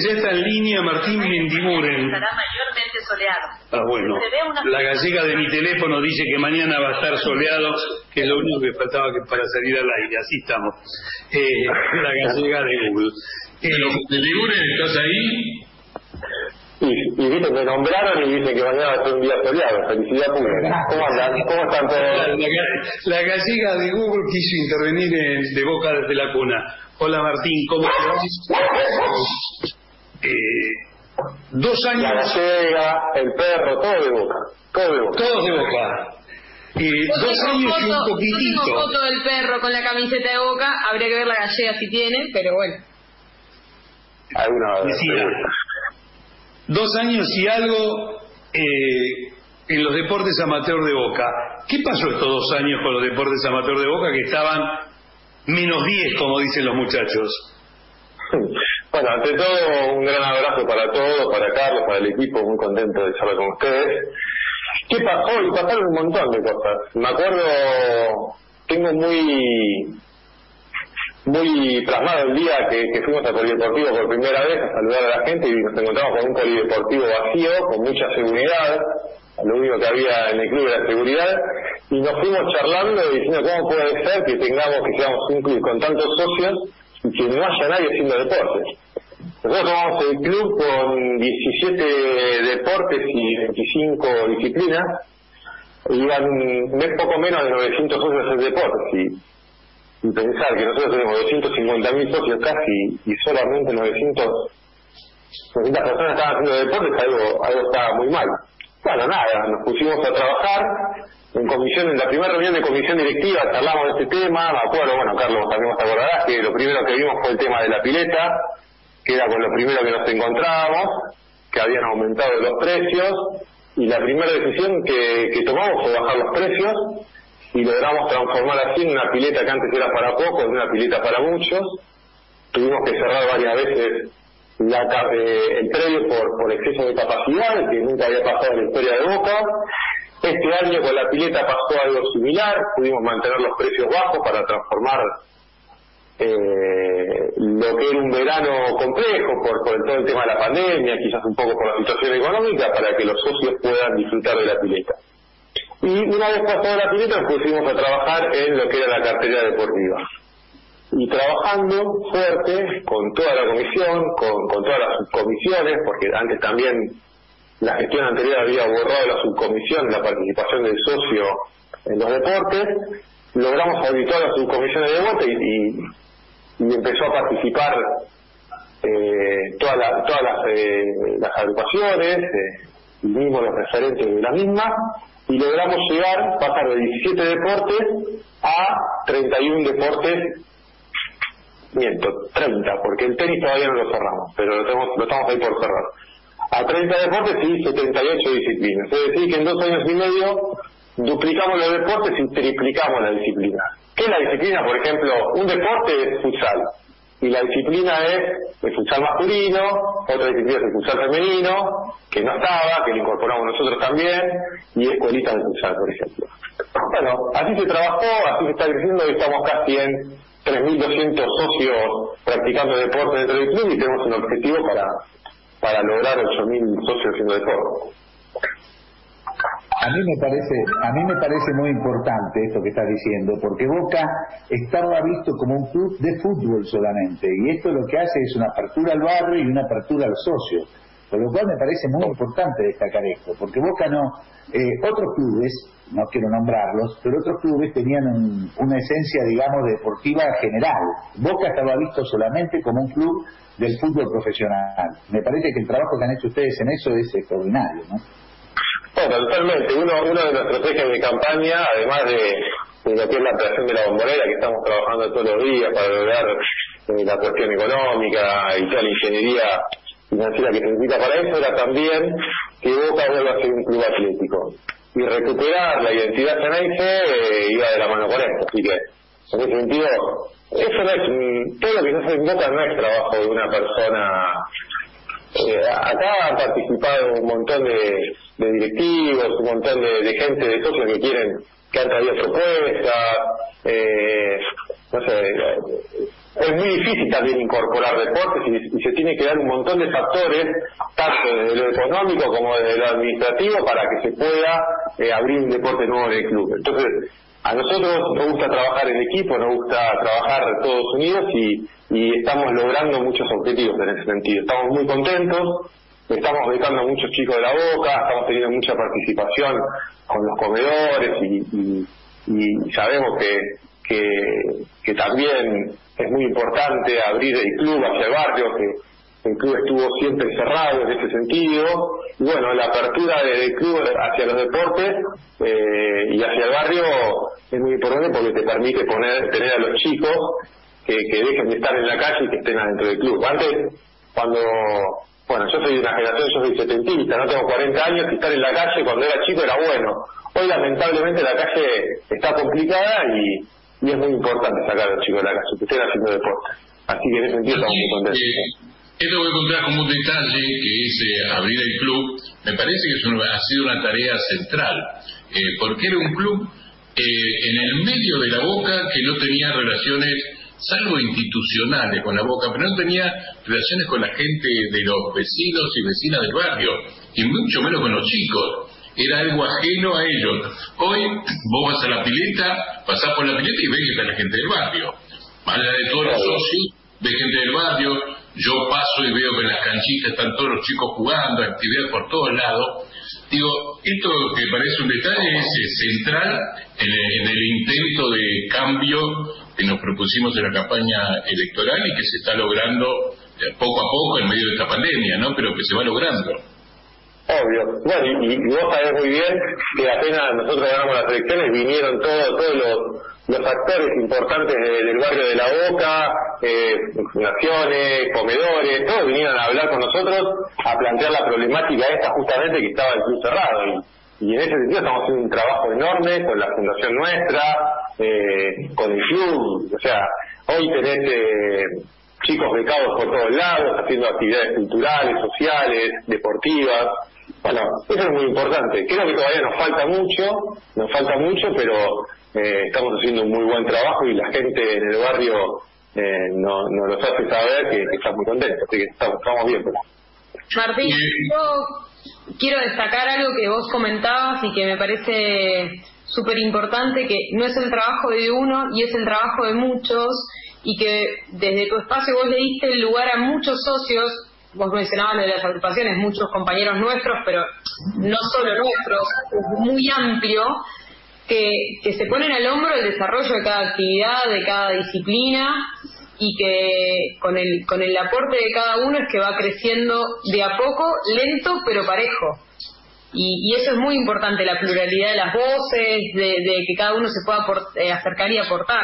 ya está en línea Martín Mendiguren. Estará mayormente soleado. Ah, bueno. La gallega de mi teléfono dice que mañana va a estar soleado, que es lo único que faltaba que para salir al aire. Así estamos. La gallega de Google. Mendiguren, ¿estás ahí? Y viste, me nombraron y dicen que mañana va a ser un día soleado. Felicidad pública. ¿Cómo andan? ¿Cómo están todos? La gallega de Google quiso intervenir de Boca desde la cuna. Hola Martín, ¿cómo te vas? 2 años. La gallega, el perro, todo de Boca. Todo de Boca. Todos de Boca. 2 años y un poquitito. Yo tengo foto del perro con la camiseta de Boca. Habría que ver la gallega si tiene, pero bueno. Alguna decía, 2 años y algo en los deportes amateur de Boca. ¿Qué pasó estos 2 años con los deportes amateur de Boca que estaban -10, como dicen los muchachos? Bueno, ante todo, un gran abrazo para todos, para Carlos, para el equipo, muy contento de charlar con ustedes. ¿Qué pasó? Y pasaron un montón de cosas. Me acuerdo, tengo muy plasmado el día que fuimos al polideportivo por primera vez a saludar a la gente y nos encontramos con un polideportivo vacío, con mucha seguridad. Lo único que había en el club era seguridad, y nos fuimos charlando y diciendo cómo puede ser que seamos un club con tantos socios y que no haya nadie haciendo deportes. Nosotros somos el club con 17 deportes y 25 disciplinas, y iban poco menos de 900 socios a hacer deportes, y pensar que nosotros tenemos 250.000 socios casi y solamente 900 personas estaban haciendo deportes, algo estaba muy mal. Bueno, nada, nos pusimos a trabajar en la primera reunión de comisión directiva, charlamos de este tema. Me acuerdo, bueno, Carlos, también te acordarás que lo primero que vimos fue el tema de la pileta, que era con lo primero que nos encontrábamos, que habían aumentado los precios, y la primera decisión que tomamos fue bajar los precios, y logramos transformar así en una pileta que antes era para pocos, en una pileta para muchos. Tuvimos que cerrar varias veces el predio por exceso de capacidad, que nunca había pasado en la historia de Boca. Este año con la pileta pasó algo similar, pudimos mantener los precios bajos para transformar lo que era un verano complejo por todo el tema de la pandemia, quizás un poco por la situación económica, para que los socios puedan disfrutar de la pileta. Y una vez pasada la pileta nos pusimos a trabajar en lo que era la cartera deportiva. Y trabajando fuerte con toda la comisión, con todas las subcomisiones, porque antes también la gestión anterior había borrado la subcomisión, la participación del socio en los deportes. Logramos habilitar las subcomisiones de vuelta y empezó a participar todas las agrupaciones, vimos los referentes de la misma, y logramos pasar de 17 deportes a 31 deportes. 30, porque el tenis todavía no lo cerramos, pero lo estamos ahí por cerrar. A 30 deportes y 78 disciplinas. Es decir, que en 2 años y medio duplicamos los deportes y triplicamos la disciplina. ¿Qué es la disciplina? Por ejemplo, un deporte es futsal, y la disciplina es el futsal masculino, otra disciplina es el futsal femenino, que no estaba, que lo incorporamos nosotros también, y escuelitas de futsal, por ejemplo. Bueno, así se trabajó, así se está creciendo, y estamos casi en 3.200 socios practicando deporte dentro del club, y tenemos un objetivo para lograr 8.000 socios haciendo deporte. A mí me parece muy importante esto que estás diciendo, porque Boca estaba visto como un club de fútbol solamente, y esto lo que hace es una apertura al barrio y una apertura al socio, por lo cual me parece muy importante destacar esto, porque Boca otros clubes, no quiero nombrarlos, pero otros clubes tenían una esencia, digamos, deportiva general. Boca estaba visto solamente como un club del fútbol profesional. Me parece que el trabajo que han hecho ustedes en eso es extraordinario, ¿no? Bueno, totalmente. Uno de nuestros ejes de campaña, además de lo que es la creación de la bombonera, que estamos trabajando todos los días para lograr la cuestión económica y toda la ingeniería financiera que se necesita para eso, era también que Boca vuelva a ser un club atlético. Y recuperar la identidad ceneice iba de la mano con esto. Así que, en ese sentido, eso no es, todo lo que se hace en Boca no es trabajo de una persona. Acá han participado un montón de directivos, un montón de gente, de socios que han traído propuestas, no sé, es muy difícil también incorporar deportes y se tiene que dar un montón de factores, tanto desde lo económico como desde lo administrativo, para que se pueda abrir un deporte nuevo en el club. Entonces, a nosotros nos gusta trabajar en equipo, nos gusta trabajar todos unidos y estamos logrando muchos objetivos en ese sentido. Estamos muy contentos, estamos becando a muchos chicos de la Boca, estamos teniendo mucha participación con los comedores y sabemos que también es muy importante abrir el club hacia el barrio, que el club estuvo siempre cerrado en ese sentido, y bueno, la apertura del club hacia los deportes y hacia el barrio es muy importante porque te permite tener a los chicos que dejen de estar en la calle y que estén adentro del club. Antes, bueno, yo soy de una generación, yo soy setentista, no tengo 40 años, y estar en la calle cuando era chico era bueno. Hoy lamentablemente la calle está complicada y es muy importante sacar a los chicos de la calle, que estén haciendo deporte. Así que en ese sentido estamos muy contentos. Esto voy a contar como un detalle, que es abrir el club. Me parece que ha sido una tarea central, porque era un club en el medio de la Boca que no tenía relaciones, salvo institucionales con la Boca, pero no tenía relaciones con la gente de los vecinos y vecinas del barrio, y mucho menos con los chicos. Era algo ajeno a ellos. Hoy vos vas a la pileta, pasás por la pileta y ves que está la gente del barrio. Más allá de todos los socios, ves gente del barrio. Yo paso y veo que en las canchitas están todos los chicos jugando, actividad por todos lados. Digo, esto que parece un detalle es central en el intento de cambio que nos propusimos en la campaña electoral y que se está logrando poco a poco en medio de esta pandemia, ¿no? Pero que se va logrando. Obvio. Bueno, y vos sabés muy bien que apenas nosotros ganamos las elecciones vinieron todos los actores importantes del barrio de La Boca, fundaciones, comedores, todos vinieron a hablar con nosotros, a plantear la problemática esta justamente, que estaba el club cerrado. Y en ese sentido estamos haciendo un trabajo enorme con la fundación nuestra, con el club. O sea, hoy tenés chicos becados por todos lados, haciendo actividades culturales, sociales, deportivas. Bueno, eso es muy importante. Creo que todavía nos falta mucho, pero estamos haciendo un muy buen trabajo y la gente en el barrio nos los hace saber que están muy contentos, así que estamos bien. Martín, yo quiero destacar algo que vos comentabas y que me parece súper importante, que no es el trabajo de uno y es el trabajo de muchos, y que desde tu espacio vos le diste el lugar a muchos socios. Vos mencionabas lo de las agrupaciones, muchos compañeros nuestros, pero no solo nuestros, muy amplio, que se ponen al hombro el desarrollo de cada actividad, de cada disciplina, y que con el aporte de cada uno es que va creciendo de a poco, lento pero parejo. Y eso es muy importante, la pluralidad de las voces, de que cada uno se pueda acercar y aportar.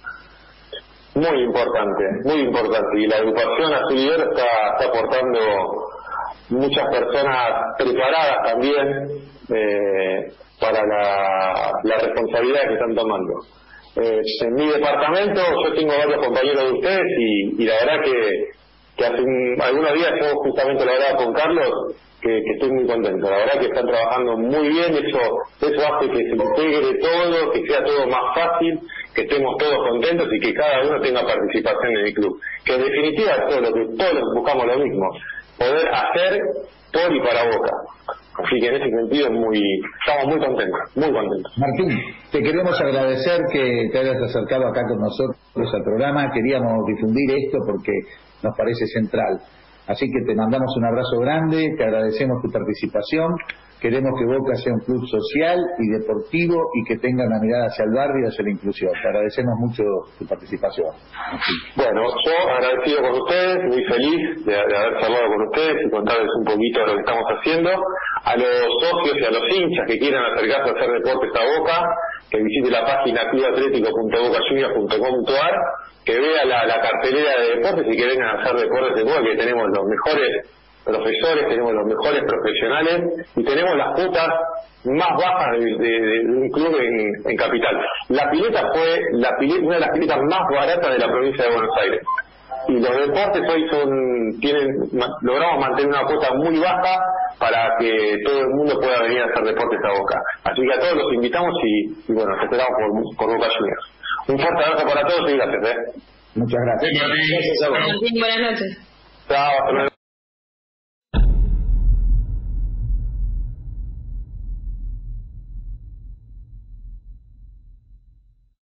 Muy importante. Y la agrupación Azul está aportando muchas personas preparadas también para la responsabilidad que están tomando. En mi departamento yo tengo varios compañeros de ustedes y la verdad que hace algunos días yo justamente lo hablaba con Carlos, que estoy muy contento. La verdad que están trabajando muy bien, eso hace que se integre todo, que sea todo más fácil, que estemos todos contentos y que cada uno tenga participación en el club. Que en definitiva todos buscamos lo mismo, poder hacer por y para Boca. Así que en ese sentido estamos muy contentos. Martín, te queremos agradecer que te hayas acercado acá con nosotros al programa. Queríamos difundir esto porque nos parece central. Así que te mandamos un abrazo grande, te agradecemos tu participación. Queremos que Boca sea un club social y deportivo y que tenga una mirada hacia el barrio y hacia la inclusión. Te agradecemos mucho tu participación. Bueno, yo agradecido con ustedes, muy feliz de haber charlado con ustedes y contarles un poquito de lo que estamos haciendo. A los socios y a los hinchas que quieran acercarse a hacer deportes a Boca, que visite la página clubatletico.bocajuniors.com.ar, que vea la cartelera de deportes y que vengan a hacer deportes de Boca, que tenemos los mejores profesores, tenemos los mejores profesionales y tenemos las cuotas más bajas de un club en Capital. La pileta fue una de las piletas más baratas de la provincia de Buenos Aires. Y los deportes hoy logramos mantener una cuota muy baja para que todo el mundo pueda venir a hacer deportes a Boca. Así que a todos los invitamos y bueno, te esperamos por Boca Juniors. Un fuerte abrazo para todos y gracias. Muchas gracias. Martín. Gracias a vos. Martín, buenas noches. Chao, hasta luego.